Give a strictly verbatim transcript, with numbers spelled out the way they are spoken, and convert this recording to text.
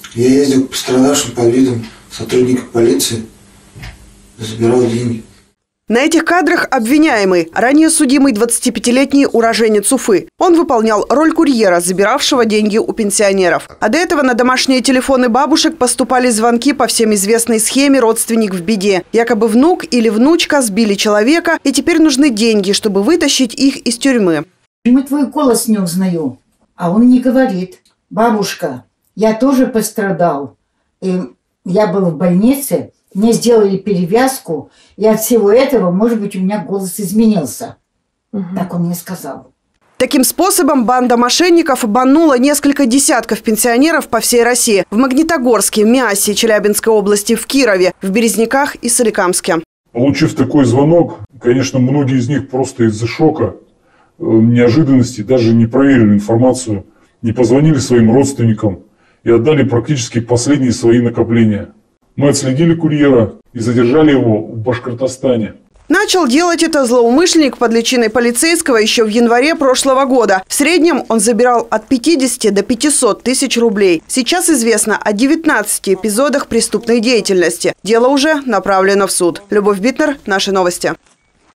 Я ездил к пострадавшим под видом сотрудника полиции, забирал деньги. На этих кадрах обвиняемый, ранее судимый двадцатипятилетний уроженец Уфы. Он выполнял роль курьера, забиравшего деньги у пенсионеров. А до этого на домашние телефоны бабушек поступали звонки по всем известной схеме «Родственник в беде». Якобы внук или внучка сбили человека, и теперь нужны деньги, чтобы вытащить их из тюрьмы. Мы твой голос не узнаю, а он не говорит. Бабушка, я тоже пострадал. И я был в больнице. Мне сделали перевязку, и от всего этого, может быть, у меня голос изменился. Угу. Так он мне сказал. Таким способом банда мошенников обманула несколько десятков пенсионеров по всей России. В Магнитогорске, Миасе, Челябинской области, в Кирове, в Березниках и Соликамске. Получив такой звонок, конечно, многие из них просто из-за шока, неожиданности, даже не проверили информацию, не позвонили своим родственникам и отдали практически последние свои накопления. Мы отследили курьера и задержали его в Башкортостане. Начал делать это злоумышленник под личиной полицейского еще в январе прошлого года. В среднем он забирал от пятидесяти до пятисот тысяч рублей. Сейчас известно о девятнадцати эпизодах преступной деятельности. Дело уже направлено в суд. Любовь Битнер, наши новости.